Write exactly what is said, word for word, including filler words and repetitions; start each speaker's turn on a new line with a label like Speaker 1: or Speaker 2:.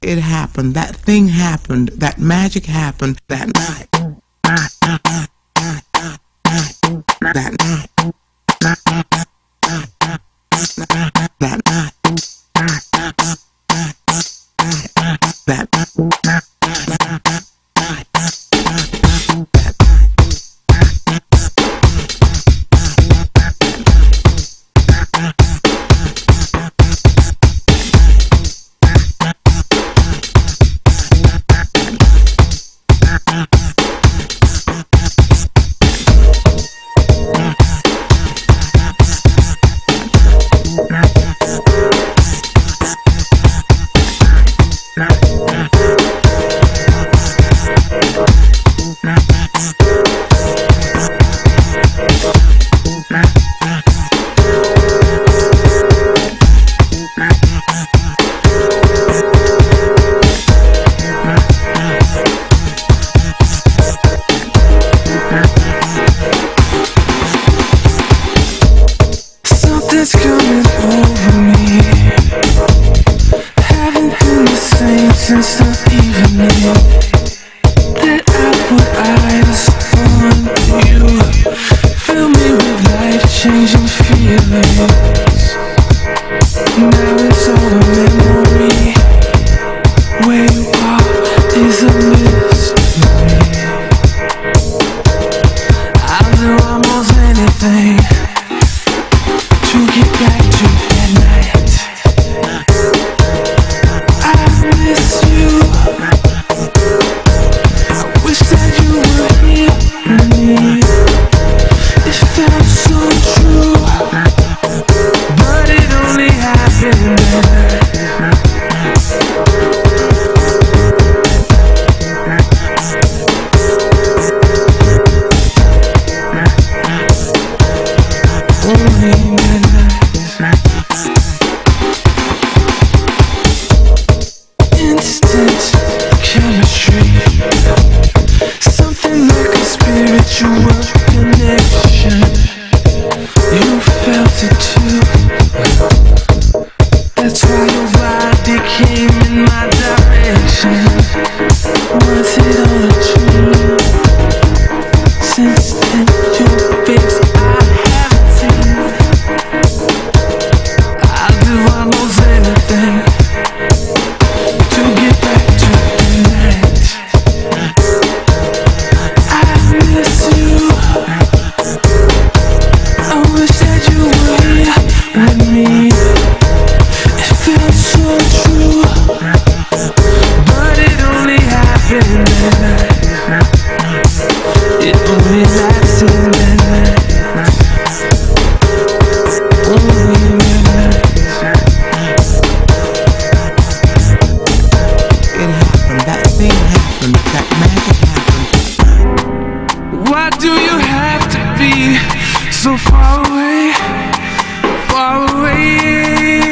Speaker 1: It happened. That thing happened. That magic happened that night. That night. That night. That night.
Speaker 2: Something's coming over me. Haven't been the same since the evening that I put eyes on you. Fill me with life-changing feelings. Now it's all a memory. Where you are is a mystery. I'll do almost anything to get back to that night. I miss you. I wish that you were here with me. It felt so true, but it only happened that night. Only that night. Instant chemistry, something like a spiritual connection. You felt it too. That's why your body came in my direction. Was it all a dream? Since then, your face I haven't seen. I'll do almost anything to get back to the night. I miss you. I wish that you were here with me. It felt so true, but it only happened that night. It only lasted that night. Only that night.
Speaker 1: It happened. That thing happened. That magic happened.
Speaker 2: Why do you have to be so far away, far away?